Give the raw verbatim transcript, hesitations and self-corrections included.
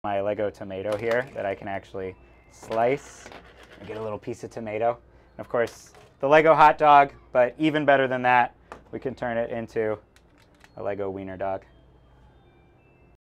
My Lego tomato here that I can actually slice and get a little piece of tomato. And of course, the Lego hot dog, but even better than that, we can turn it into a Lego wiener dog.